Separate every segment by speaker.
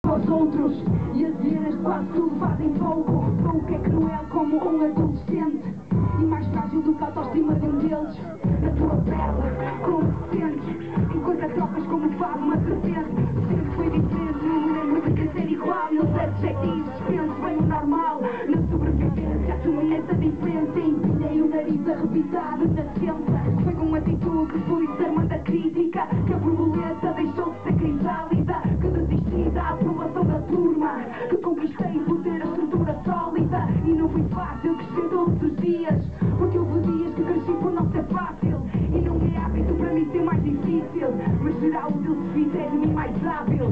Speaker 1: aos outros e as hienas de quase tudo fazem pouco. Sou o que é cruel como um adolescente e mais frágil do que a autoestima de um deles. Na tua pele, como te sentes? Enquanto a trocas como faz uma serpente. Sempre foi diferente, não me lembro de quer ser igual. Meus adjetivos dispenso bem o normal. Na sobrevivência, assumi essa diferença. Empinhei o nariz arrebitado na ciência. Foi com atitude, fui desarmando a crítica. Que a borboleta deixou de ser crisálida. Que desisti da aprovação da turma. Que conquistei por ter a estrutura sólida. E não foi fácil crescer todos os dias. Porque houve dias que cresci por não ser fácil. E não é hábito para mim ser mais difícil. Mas será útil se fizer de mim mais hábil.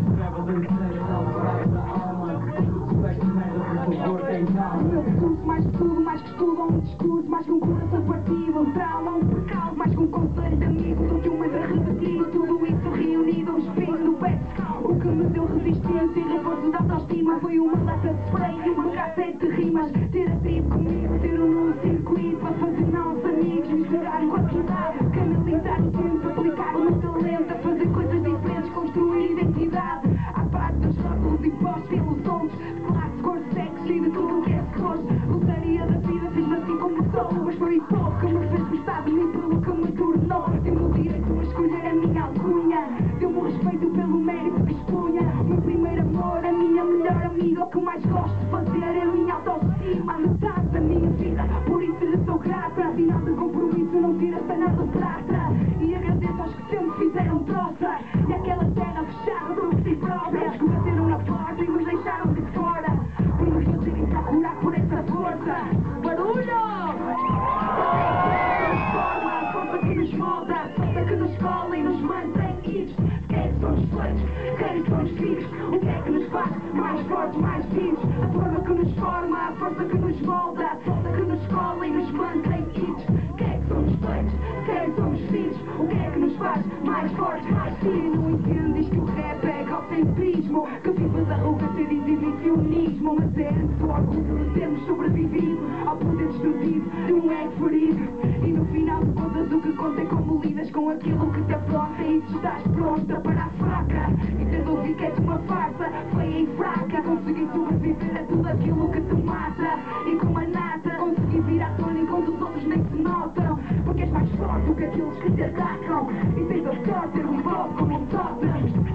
Speaker 1: Meu discurso, mais que tudo, mais que estudo, um discurso, mais que um coração partido, um trauma, um pecado, mais que um conselho de amigo do que um mantra repetido. Tudo isso reunido, um espinho no pé. O que me deu resistência e reforço da autoestima foi uma lata de spray e uma cassete de rimas. Ter a tribo comigo, ter um novo circuito para fazer novos amigos, misturar quantidade, canalizar o tempo, aplicar o meu talento, a fazer coisas diferentes, construir identidade. À parte dos rótulos impostos pelos outros, de classe, cor, sexo e de tudo o que é cores. Lotaria da vida fez-me assim como sou, mas foi pouco que me fez gostar de mim pelo que me tornou. Deu-me o direito a escolher a minha alcunha, deu-me o respeito pelo mérito que expunha. O meu primeiro amor, a minha melhor amiga, o que mais gosto de fazer é a minha autoestima. A metade da minha vida, por isso lhe sou grata. Sinal de compromisso, não tira esta nada de prata. E agradeço aos que sempre fizeram troça. E aquela terra fechada por si própria. Os que bateram na porta e nos deixaram de fora. Por me fazerem procurar por essa força. Barulho! Transforma a força que nos molda, a força que nos cola e nos mantém idos. De quem é que somos feitos? De quem somos filhos? O que é que nos faz mais fortes, mais vivos? A forma que nos forma, a força que nos molda, a força que nos cola e nos mantém idos. De quem é que somos feitos? De quem somos filhos? O que é que nos faz mais fortes, mais vivos? Não entendes que o rap é egocentrismo, que vive da arrogância e de exibicionismo. Mas é antes o orgulho de termos sobrevivido ao poder destrutivo de um ego ferido. E no final de contas o que conta é como lidas com aquilo que te afronta. E se estás pronta para a fraca e tens ouvido que és uma farsa feia e fraca, consegui sobreviver a tudo aquilo que te mata. E com a nata consegui vir à tona enquanto os outros nem se notam. Porque és mais forte do que aqueles que te atacam. E tens a sorte de ter um hip-hop como um totem.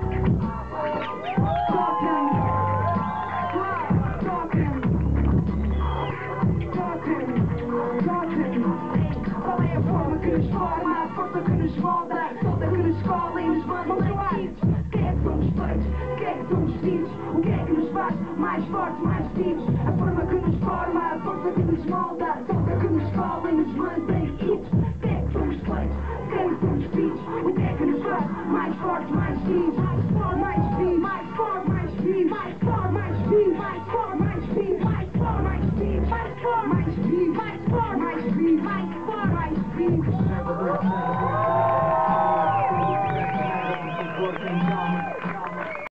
Speaker 1: Qual é a forma que nos forma, a força que nos molda, a solta que nos cola e nos manda idos? De quem é que somos feitos? De quem é que somos filhos? O que é que nos faz mais fortes, mais vivos? A forma que nos forma, a força que nos molda, a solta que nos cola e nos mantém idos. De quem é que somos feitos? De quem somos filhos? O que é que nos faz mais fortes, mais vivos? Mais forte, mais vivos, mais forte, mais vivos, mais forte, mais vivos, mais forte, mais vivos, mais forte, mais vivos, mais forte, mais vivos, mais forte, mais vivos, mais